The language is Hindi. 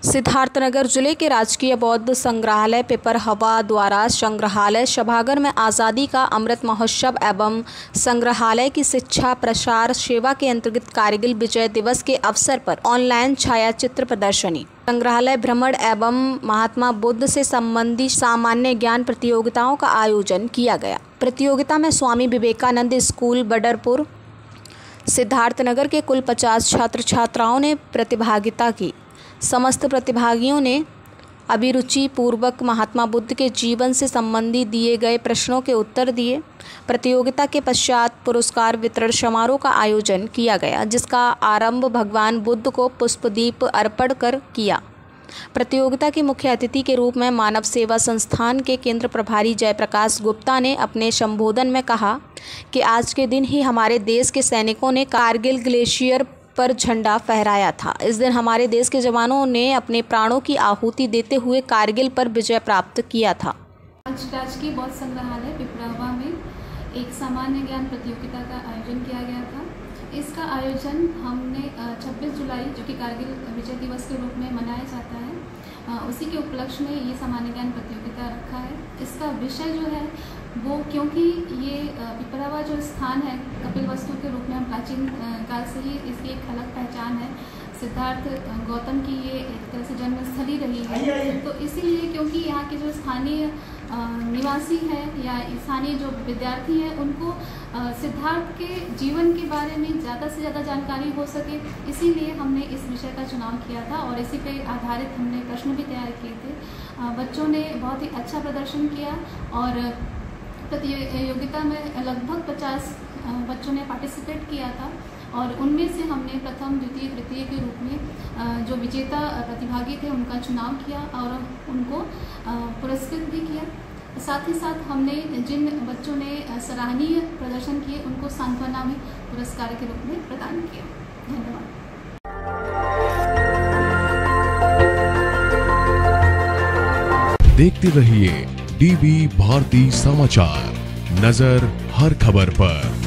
सिद्धार्थनगर जिले के राजकीय बौद्ध संग्रहालय पिपरहवा द्वारा संग्रहालय सभागार में आज़ादी का अमृत महोत्सव एवं संग्रहालय की शिक्षा प्रसार सेवा के अंतर्गत कारगिल विजय दिवस के अवसर पर ऑनलाइन छायाचित्र प्रदर्शनी, संग्रहालय भ्रमण एवं महात्मा बुद्ध से संबंधित सामान्य ज्ञान प्रतियोगिताओं का आयोजन किया गया। प्रतियोगिता में स्वामी विवेकानंद स्कूल बडरपुर सिद्धार्थनगर के कुल 50 छात्र छात्राओं ने प्रतिभागिता की। समस्त प्रतिभागियों ने अभिरुचि पूर्वक महात्मा बुद्ध के जीवन से संबंधित दिए गए प्रश्नों के उत्तर दिए। प्रतियोगिता के पश्चात पुरस्कार वितरण समारोह का आयोजन किया गया, जिसका आरंभ भगवान बुद्ध को पुष्पदीप अर्पण कर किया। प्रतियोगिता के मुख्य अतिथि के रूप में मानव सेवा संस्थान के केंद्र प्रभारी जयप्रकाश गुप्ता ने अपने संबोधन में कहा कि आज के दिन ही हमारे देश के सैनिकों ने कारगिल ग्लेशियर पर झंडा फहराया था। इस दिन हमारे देश के जवानों ने अपने प्राणों की आहुति देते हुए कारगिल पर विजय प्राप्त किया था। आज राजकीय बौद्ध संग्रहालय पिपरहवा में एक सामान्य ज्ञान प्रतियोगिता का आयोजन किया गया था। इसका आयोजन हमने 26 जुलाई जो कि कारगिल विजय दिवस के रूप में मनाया जाता है, उसी के उपलक्ष्य में ये सामान्य ज्ञान प्रतियोगिता रखा है। इसका विषय जो है वो, क्योंकि ये पिपरहवा जो स्थान है कपिलवस्तु के रूप में हम प्राचीन काल से ही इसकी एक अलग पहचान है। सिद्धार्थ गौतम की ये एक तरह से जन्मस्थली रही है, तो इसीलिए क्योंकि यहाँ के जो स्थानीय निवासी हैं या स्थानीय जो विद्यार्थी हैं उनको सिद्धार्थ के जीवन के बारे में ज़्यादा से ज़्यादा जानकारी हो सके, इसीलिए हमने इस विषय का चुनाव किया था और इसी पे आधारित हमने प्रश्न भी तैयार किए थे। बच्चों ने बहुत ही अच्छा प्रदर्शन किया और प्रतियोगिता में लगभग 50 बच्चों ने पार्टिसिपेट किया था और उनमें से हमने प्रथम, द्वितीय, तृतीय के रूप में जो विजेता प्रतिभागी थे उनका चुनाव किया और उनको पुरस्कृत भी किया। साथ ही साथ हमने जिन बच्चों ने सराहनीय प्रदर्शन किए उनको सांत्वना में पुरस्कार के रूप में प्रदान किया। धन्यवाद। देखते रहिए डीवी भारती समाचार, नजर हर खबर पर।